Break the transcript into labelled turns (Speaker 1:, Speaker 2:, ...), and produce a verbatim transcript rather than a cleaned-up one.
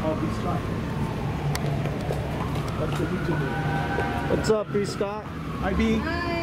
Speaker 1: call B. Scott. That's what we do.
Speaker 2: What's up, B. Scott?
Speaker 1: Hi, B.
Speaker 3: Hi.